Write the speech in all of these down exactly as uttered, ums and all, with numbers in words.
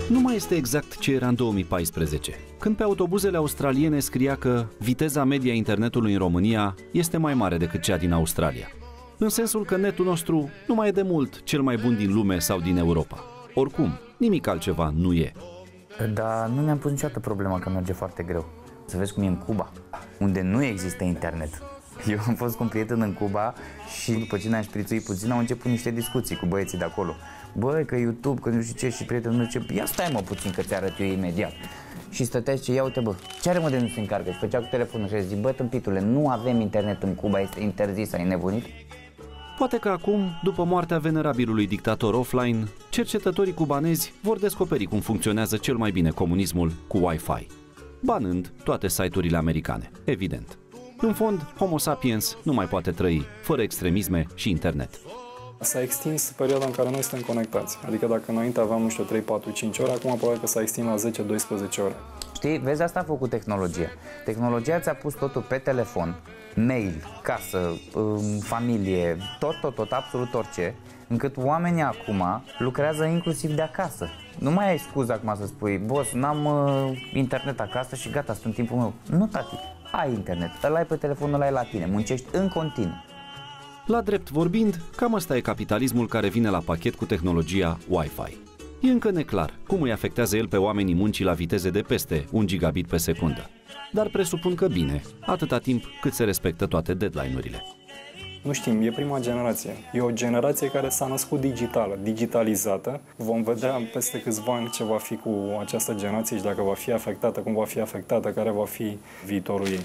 Nu mai este exact ce era în două mii paisprezece, când pe autobuzele australiene scria că viteza media internetului în România este mai mare decât cea din Australia. În sensul că netul nostru nu mai e de mult cel mai bun din lume sau din Europa. Oricum, nimic altceva nu e. Dar nu mi-am pus niciodată problema că merge foarte greu. Să vezi cum e în Cuba, unde nu există internet. Eu am fost cu un prieten în Cuba și după ce ne-am șprițuit puțin au început niște discuții cu băieții de acolo. Băi, că YouTube, că nu știu ce, și prietenul zice, ia stai mă puțin că ți-arăt eu imediat. Și stătea și ia uite bă, ce are mă de nu se încarcă? Și făcea cu telefonul și zice, bă tâmpitule, nu avem internet în Cuba, este interzis, ai nebunit? Poate că acum, după moartea venerabilului dictator offline, cercetătorii cubanezi vor descoperi cum funcționează cel mai bine comunismul cu Wi-Fi, banând toate site-urile americane, evident. În fond, Homo sapiens nu mai poate trăi fără extremisme și internet. S-a extins perioada în care noi suntem conectați. Adică dacă înainte aveam, nu știu, trei, patru, cinci ore, acum probabil că s-a extins la zece doisprezece ore. Știi, vezi, asta a făcut tehnologia. Tehnologia ți-a pus totul pe telefon, mail, casă, familie, tot, tot, tot, absolut orice, încât oamenii acum lucrează inclusiv de acasă. Nu mai ai scuză acum să spui, boss, n-am uh, internet acasă și gata, sunt timpul meu. Nu, tati, ai internet, îl ai pe telefonul, ăla e la tine, muncești în continuu. La drept vorbind, cam ăsta e capitalismul care vine la pachet cu tehnologia Wi-Fi. E încă neclar cum îi afectează el pe oamenii muncii la viteze de peste un gigabit pe secundă. Dar presupun că bine, atâta timp cât se respectă toate deadline-urile. Nu știm, e prima generație. E o generație care s-a născut digitală, digitalizată. Vom vedea peste câțiva ani ce va fi cu această generație și dacă va fi afectată, cum va fi afectată, care va fi viitorul ei.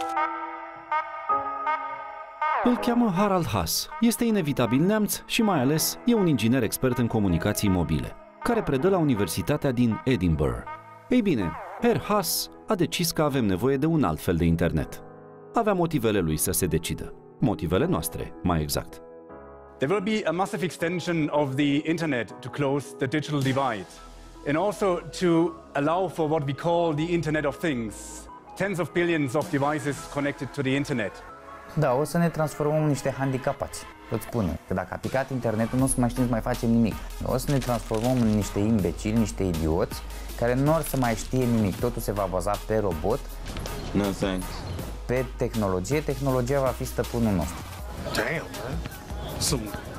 Îl cheamă Harald Haas, este inevitabil neamț și mai ales e un inginer expert în comunicații mobile, care predă la Universitatea din Edinburgh. Ei bine, Herr Haas a decis că avem nevoie de un alt fel de internet. Avea motivele lui să se decidă. Motivele noastre, mai exact. There will be a massive extension of the internet to close the digital divide and also to allow for what we call the Internet of Things. Tens of billions of devices connected to the internet. Da, o să ne transformăm în niște handicapați. Îți spune că dacă a picat internetul, nu o să mai știm să mai facem nimic. O să ne transformăm în niște imbecili, niște idioți, care nu or să mai știe nimic. Totul se va baza pe robot, no thanks. Pe tehnologie. Tehnologia va fi stăpânul nostru. Damn, man. Some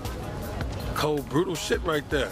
cold, brutal shit right there.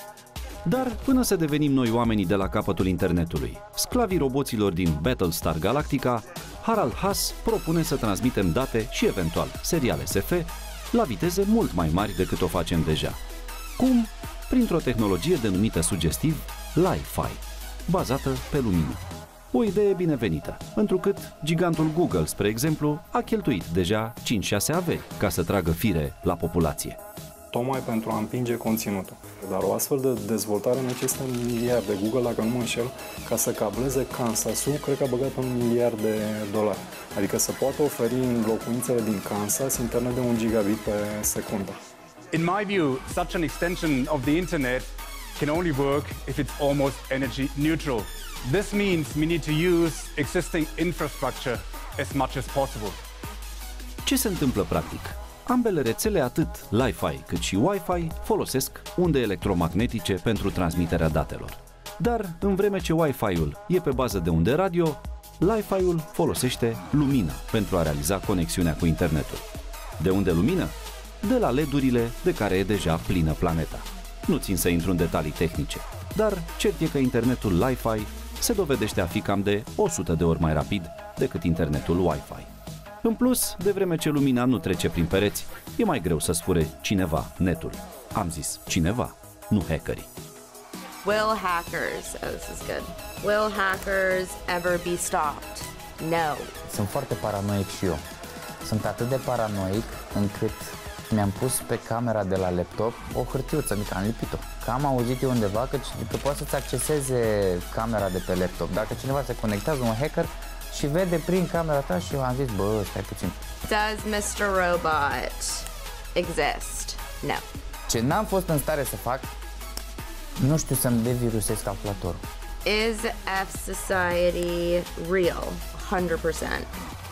Dar până să devenim noi oamenii de la capătul internetului, sclavii roboților din Battlestar Galactica, Harald Haas propune să transmitem date și eventual seriale S F la viteze mult mai mari decât o facem deja. Cum? Printr-o tehnologie denumită sugestiv Li-Fi, bazată pe lumină. O idee binevenită, întrucât gigantul Google, spre exemplu, a cheltuit deja cinci șase averi ca să tragă fire la populație. Tocmai pentru a împinge conținutul. Dar o astfel de dezvoltare necesită un miliard de Google, dacă nu mă înșel, ca să cableze Kansasul, cred că a băgat un miliard de dolari. Adică să poată oferi în locuințele din Kansas internet de un gigabit pe secundă. In my view, such an extension of the internet can only work if it's almost energy neutral. This means we need to use existing infrastructure as much as possible. Ce se întâmplă practic? Ambele rețele, atât Li-Fi cât și Wi-Fi, folosesc unde electromagnetice pentru transmiterea datelor. Dar, în vreme ce Wi-Fi-ul e pe bază de unde radio, Li-Fi-ul folosește lumină pentru a realiza conexiunea cu internetul. De unde lumină? De la L E D-urile de care e deja plină planeta. Nu țin să intru în detalii tehnice, dar cert e că internetul Li-Fi se dovedește a fi cam de o sută de ori mai rapid decât internetul Wi-Fi. În plus, de vreme ce lumina nu trece prin pereți, e mai greu să sfure cineva netul. Am zis cineva, nu hackerii. Will hackers, oh this is good, will hackers ever be stopped? No. Sunt foarte paranoic și eu. Sunt atât de paranoic încât mi-am pus pe camera de la laptop o hârtiuță mică, am lipit-o. Că am auzit eu undeva că, că poate să-ți acceseze camera de pe laptop. Dacă cineva se conectează, un hacker, și vede prin camera ta și am zis, bă, stai puțin. Does mister Robot exist? No. Ce n-am fost în stare să fac, nu știu să-mi devirusez calculatorul. Is F Society real? one hundred percent.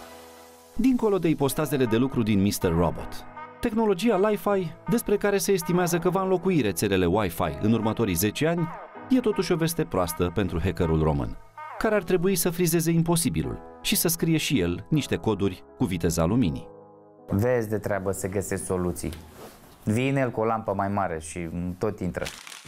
Dincolo de ipostazele de lucru din mister Robot, tehnologia Li-Fi, despre care se estimează că va înlocui rețelele Wi-Fi în următorii zece ani, E totuși o veste proastă pentru hackerul român, care ar trebui să frizeze imposibilul și să scrie și el niște coduri cu viteza luminii. Vezi de treabă să găsești soluții. Vine el cu o lampă mai mare și tot intră.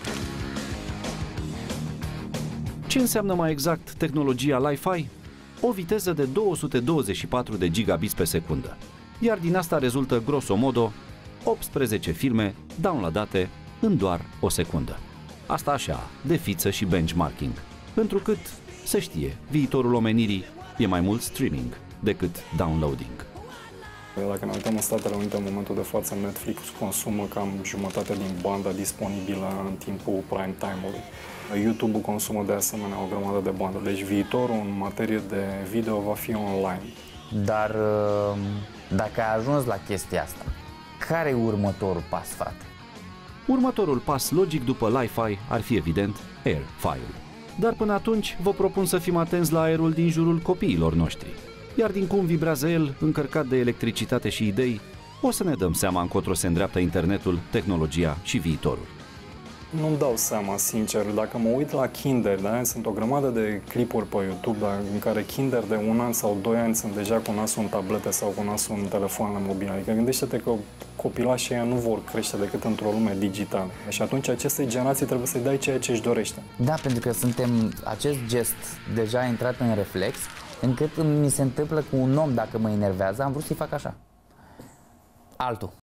Ce înseamnă mai exact tehnologia Li-Fi? O viteză de două sute douăzeci și patru de gigabits pe secundă, iar din asta rezultă grosomodo optsprezece filme downloadate în doar o secundă. Asta așa, de fiță și benchmarking, întrucât, se știe, viitorul omenirii e mai mult streaming decât downloading. Dacă ne uităm în Statele Unite, în momentul de față, Netflix consumă cam jumătate din banda disponibilă în timpul prime time-ului. YouTube-ul consumă de asemenea o grămadă de bandă, deci viitorul în materie de video va fi online. Dar dacă ai ajuns la chestia asta, care e următorul pas, frate? Următorul pas logic după Li-Fi ar fi evident Airfile. Dar până atunci vă propun să fim atenți la aerul din jurul copiilor noștri. Iar din cum vibrează el, încărcat de electricitate și idei, o să ne dăm seama încotro se îndreaptă internetul, tehnologia și viitorul. Nu-mi dau seama, sincer, dacă mă uit la Kinder, da? Sunt o grămadă de clipuri pe YouTube, da? În care Kinder de un an sau doi ani sunt deja cu nasul în tablete sau cu nasul în telefoanele mobile. Adică gândește-te că copilașii ăia nu vor crește decât într-o lume digitală. Și atunci acestei generații trebuie să-i dai ceea ce își dorește. Da, pentru că suntem, acest gest deja a intrat în reflex, încât mi se întâmplă cu un om, dacă mă enervează, am vrut să-i fac așa. Altul.